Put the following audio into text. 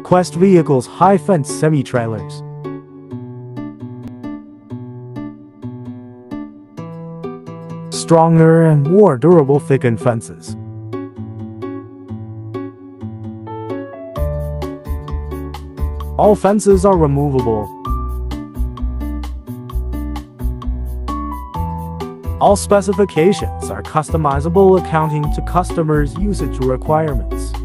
Quest vehicles high-fence semi-trailers. Stronger and more durable thickened fences. All fences are removable. All specifications are customizable according to customers' usage requirements.